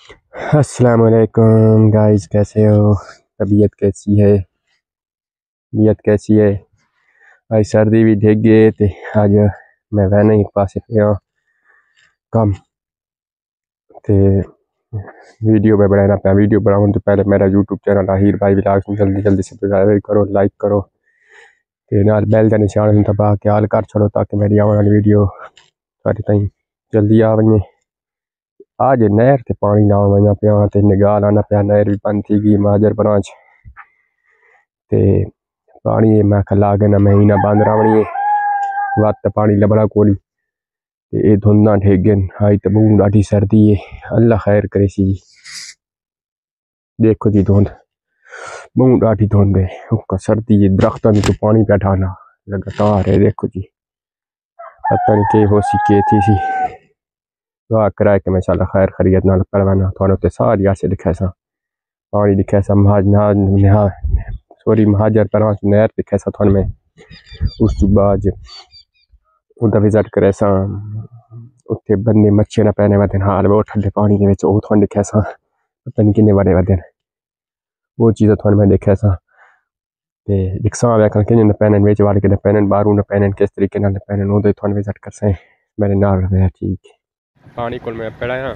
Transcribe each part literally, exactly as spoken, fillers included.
अस्सलाम वालेकुम गाइस, कैसे हो? तबीयत कैसी है? तबीयत कैसी है? आज सर्दी भी ढेग गए थे। आज मैं वह ही पास पे कम ते वीडियो पे बनाना पाया। वीडियो बनाऊँ तो पहले मेरा यूट्यूब चैनल आहिर भाई व्लॉग्स जल्दी जल्दी सब्सक्राइब करो, लाइक करो ते नाल बेल का निशान दबा के हाल कर छोड़ो ताकि मेरी आने वाली वीडियो सारी ताईं जल्दी आ वने। आज नहर ते पानी लाउण वञा पिया ते निगाह लाना पिया। नहर भी बंद थी गई महाजर ब्रांच ते पानी मैं खला के ना महीना बंद रवणी वत पानी लबड़ा कोली ते ये धुंधा ठेगन आई तो बूं ॾाढी सर्दी है। अल्लाह खैर करे सी जी। देखो जी धुंध बूं ॾाढी धुंध है। उका सर्दी है, दरख्तों में तो पानी पे ढाना लगातार है। देखो जी पता नहीं के हो सी के थी सी दुआ कराए कि मैं शाला खैर खरीत नाल परवाना थाने ते सारी आसे दिखा सा पानी दिखा सा महाज ना निहा सॉरी महाजर पर नहर दिखा सा थाने में। उस बाद उदा विजिट करे सा उत्थे बंदे मच्छे ना पैने वदन हाल वो ठंडे पानी दे विच ओ थाने दिखा सा पता नहीं किन्ने बड़े वदन वो चीज़ थाने में देखा सा ते दिखसा वैकन किन्ने न पैने विच वाले के पैने बारू न पैने किस तरीके नाल पैने ओ दे थाने विजिट कर से मेरे नाल है ठीक पानी कोल मैं पड़ा हां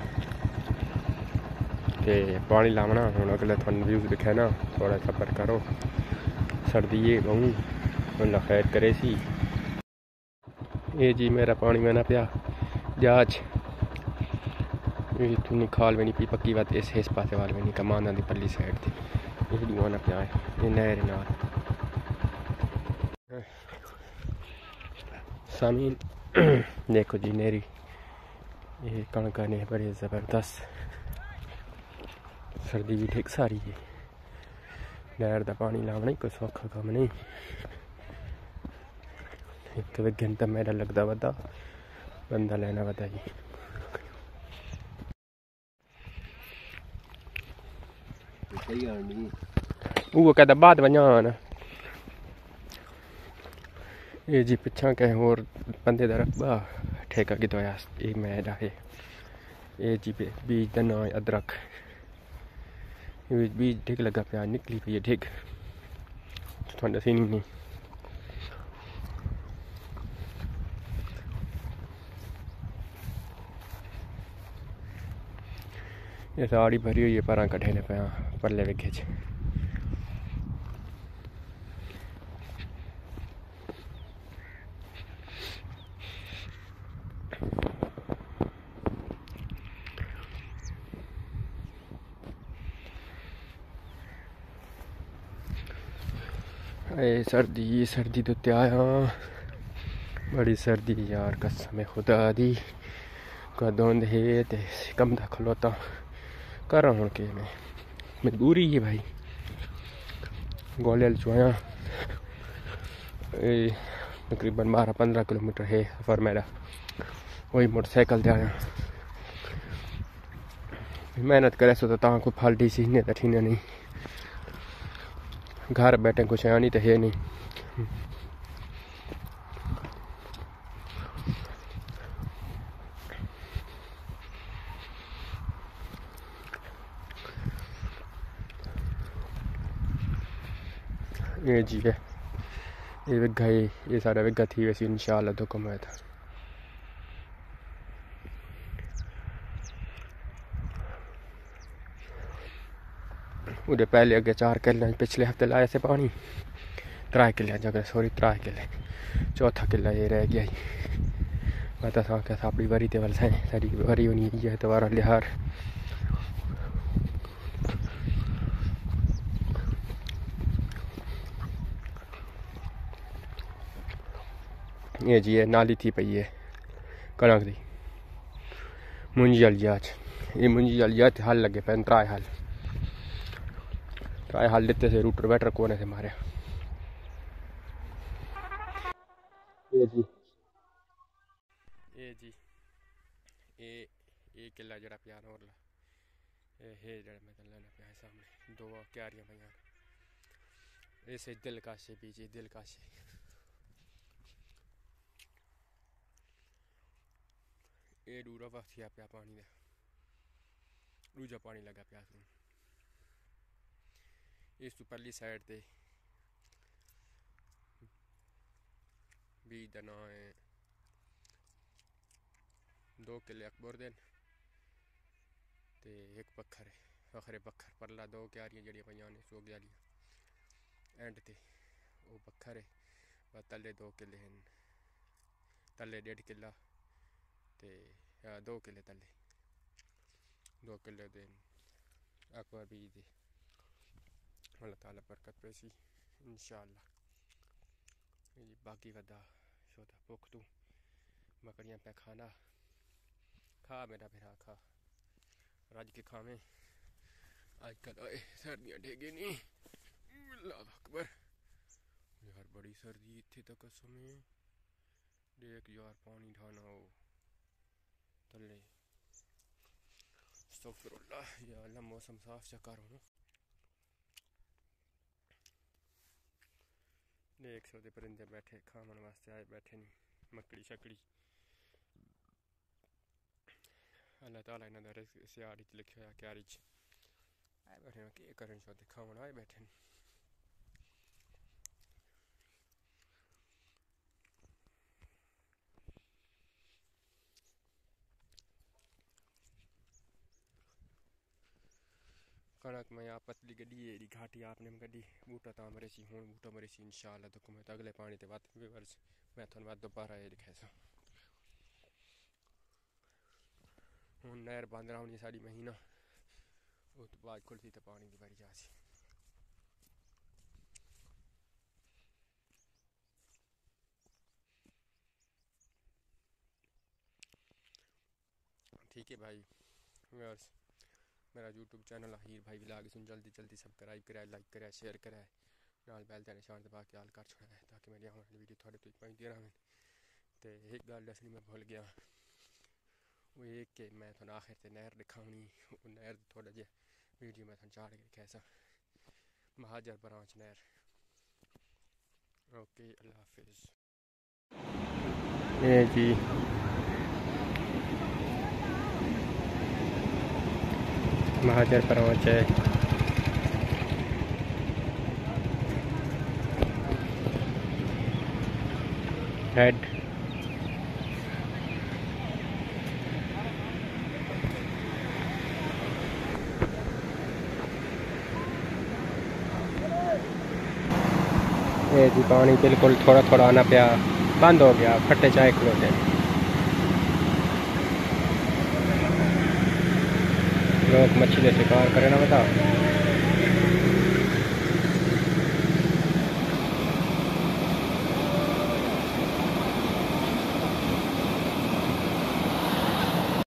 ते पानी लावना हुन अगले थाने व्यूज दिखा ना थोड़ा सबर करो। सर्दी है बहु अल्लाह खैर करे सी। ये जी मेरा पानी में ना पिया जाच इतनी खाल में नहीं पी पक्की बात इस इस पासे वाल में नहीं कमाना दी पल्ली साइड थी ये दुआ ना पिया ये नहर नाल सामीन देखो जी नेरी ये कणक ने बड़ी ज़बरदस्त सर्दी भी ठीक सारी है। नहर का पानी लावना ही कोई सौखा कम नहीं। एक घंटा मेरा लगता वदा बंदा लेना वदा जी। वो कहता बाद वजान ये जी पिछा कहीं होर बंदे का रकबा ठेका कि ये मैद है ये जी बीज का ना अदरक बीज ठीक लगा पिया निकली पी है ठीक थोड़ा दसी नहीं। ये साड़ी भरी हुई है पर कट्ठे ने पे परले विखे च ए सर्दी सर्दी तो आया बड़ी सर्दी यार कसम खुदा दी कदोंद है ते कम दा खलोता कर हूँ के मैं मजबूरी है भाई गोले चुआया तकरीबन बारह पंद्रह किलोमीटर है सफ़र मेरा वही मोटरसाइकिल से आया मेहनत करे सो तो कोई फल डी सी तो ठीक नहीं घर बैठे कुछ आनी तो है नहीं। ये जी है ये विघा ये ये सारा विघा थी वैसे इंशाल्लाह तो कमाया था। उधर पहले अगे चार किले पिछले हफ्ते लाए से पानी त्रै किले जगह सॉरी त्रै किले चौथा किला ये रह गया ही पता था क्या अपनी वरी ते वाल सारी वरी होनी है दोबारा लिहार ये जी है नाली थी पई है कणक दी मुंजी वाली जाच ये मुंजी वाली जाच हल लगे पे त्रै हल त्रै हल दिते से रूटर बैटर कोने से मारे ये जी ये जी ये ये किला जरा प्यार और ला ये जरा मैं लेना पे सामने दो क्यारियां पईयां ऐसे दिल काशे बीजे दिल काशे ये डूरा वक्तिया पिया पानी दे दूजा पानी लगा प्यास में। इस तो परली साइड ते बीज दना है दो किले अकबर दिन ते एक पत्थर है आखिरी पत्थर परला दो क्यारियां जड़ियां पईयां ने सो गयालियां एंड ते वो पत्थर है बस तले दो किले हैं तले डेढ़ किला ते दो किले तले दो किले दे अकबर बीज दे अल्लाह ताला बरकत पैसी इंशाअल्लाह। बाकी वदा शोता भुख तू बकरियां पे खाना खा मेरा फिर खा रज के खावे आजकल सर्दियां ढेगे नहीं अल्लाह अकबर यार बड़ी सर्दी इतने तक कसम देख यार पानी ढाना हो तले अस्तगफिरुल्लाह या अल्लाह मौसम साफ चक्कर हो देख सकते परिंदे बैठे खाने वास्ते आए बैठे नहीं मकड़ी शकड़ी अल्लाह ताला इन्होंने रिज़्क़ सियाड़ च लिखे हुआ क्यारी च आए बैठे केह् करन सकदे खाने आए बैठे न। कणक में आप पतली गड्डी एडी घाटी आपने गड्डी बूटा ता मरे सी हूँ बूटा मरे सी इंशाअल्लाह तो मैं अगले पानी ते बात वर्ष मैं थोड़ा बात दोबारा ये दिखाया सा हूँ नहर बंद रहा होनी साड़ी महीना उस तो बाद खुलती तो पानी की बारी जासी ठीक है भाई व्यूअर्स मेरा यूट्यूब चैनल हीर भाई व्लॉग सुन जल्दी जल्दी सब्सक्राइब कराए लाइक कराए शेयर कराए नाल बैल का निशान दबा के आल कर छोड़ा है ताकि मेरी आने वाली वीडियो थोड़े तक पहुँचती रहें। तो एक गल दसनी मैं भूल गया वो एक के मैं थोड़ा आखिर से नहर दिखानी नहर थोड़ा जहा वीडियो मैं चाड़ के कैसा महाजर ब्रांच नहर। ओके अल्लाह हाफिज़। ये जी महाजर ब्रांच है हेड ये जी पानी बिल्कुल थोड़ा थोड़ा आना पाया बंद हो गया फटे चाय खलोते लोग मछली शिकार करे ना बता।